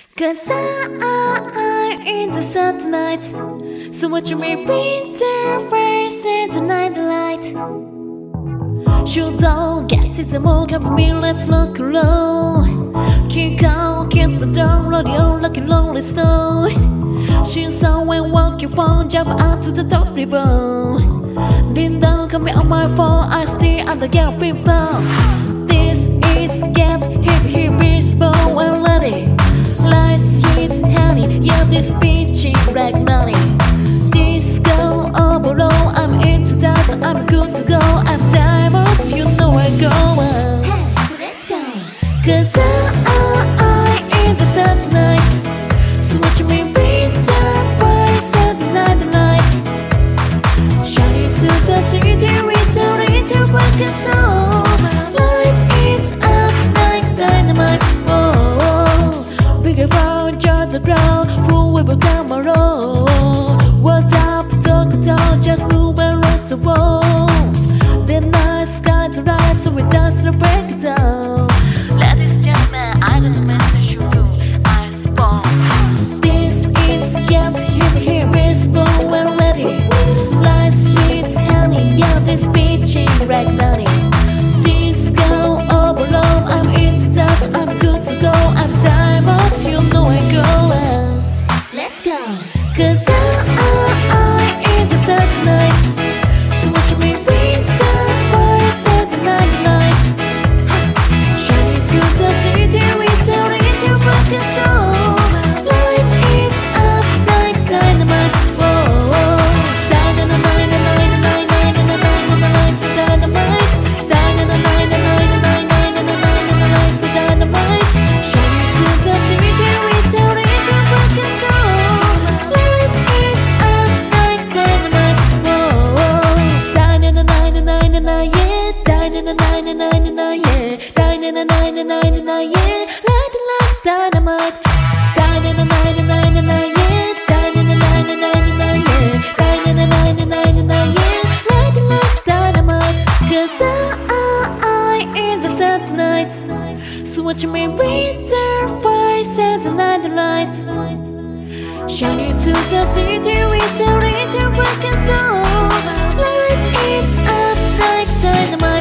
'Cause I'm in the sun tonight. So watch me beat the face in the night light. You don't get it, the more come for me, let's look alone. Keep going, keep the door, rodeo, looking lonely snow. She's somewhere walking phone, jump out to the top ribbon. Ding dong, come me on my phone, I stay at the gap people. This is get hip hip is born well ready. Like sweet honey, yeah, this peachy black money. Disco overall, I'm into that, I'm good to go. I'm diamonds, you know I go on. Hey, let's go. 'Cause I'm in the sun tonight. So watch me beat the fire, Saturday night. Shining through the city with a little fucking soul. Light it up like dynamite. Oh, bigger for just the ground, full we become a roll. Walked up, talk the door, just move and rock the wall. The night sky to rise, so we dance to break it down. Ladies and gentlemen, I got a message you do. I spawn. This is get here, we're born well ready. Like sweet honey, yeah, this peachy red money. Disco overload, I'm into that, I'm good to go. I'm diamond, you know I go on. Let's go. 'Cause I'm in the sun tonight. So watch me beat the fire, Saturday night. Shining through the city with a little fucking soul. Light it up like dynamite. Whoa, dynamite, dynamite, dynamite, dynamite, dynamite. Shining through the city with a little fucking soul. Light it up like dynamite. Whoa, dynamite, yeah, dynamite, yeah, dynamite, yeah, light it like dynamite. Dynamite, yeah, dynamite, yeah, dynamite, yeah, light it like dynamite. 'Cause I'm in the sun tonight. So watch me beat the fire, Saturday night. Shining through the city with a little fucking soul. Light it up like dynamite.